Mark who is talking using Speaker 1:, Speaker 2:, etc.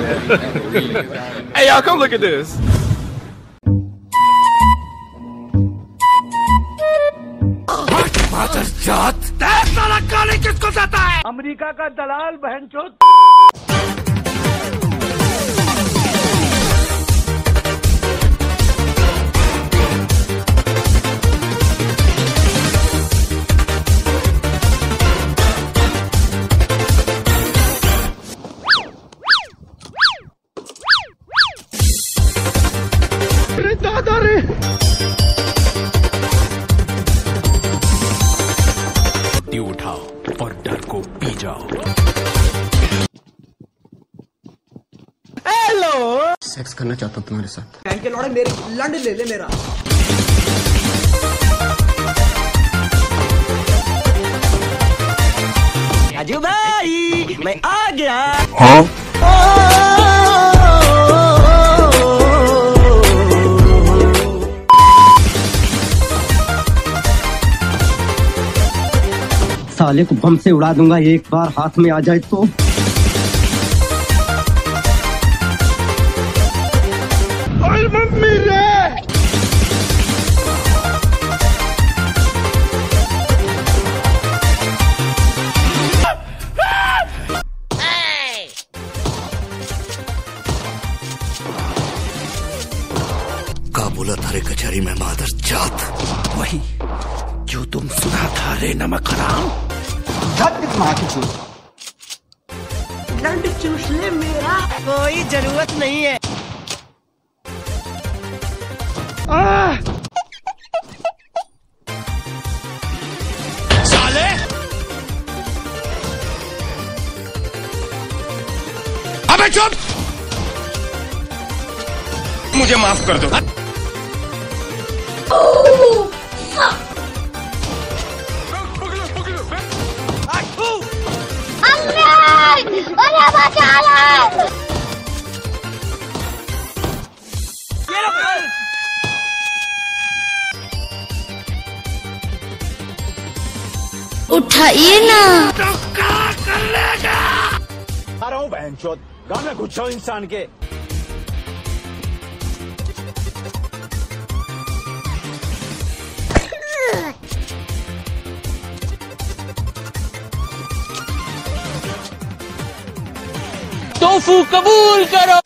Speaker 1: Hey, y'all, come look at this. साला काले किसको देता है? अमेरिका का दलाल बहनचोद। दादा रे उठाओ और डर को पी जाओ। हेलो,
Speaker 2: सेक्स करना चाहता हूँ तुम्हारे साथ।
Speaker 3: बैंक के लौड़े मेरी लंड ले ले मेरा। राजू भाई मैं आ गया।
Speaker 2: हाँ? साले को बम से उड़ा दूंगा एक बार हाथ में आ जाए तो।
Speaker 1: ओए मम्मी रे।
Speaker 4: का बोला थारे कचहरी में मादर जात?
Speaker 1: वही जो तुम सुना था रे नमक हराम।
Speaker 3: लंड चूस ले मेरा, कोई जरूरत नहीं है।
Speaker 1: साले अबे चुप, मुझे माफ कर दो।
Speaker 5: उठाइए ना।
Speaker 1: तो क्या कर लेगा?
Speaker 6: आ रहा हूँ बहनचोद, गाँव में घुस जाओ इंसान के।
Speaker 3: तोफू कबूल करो।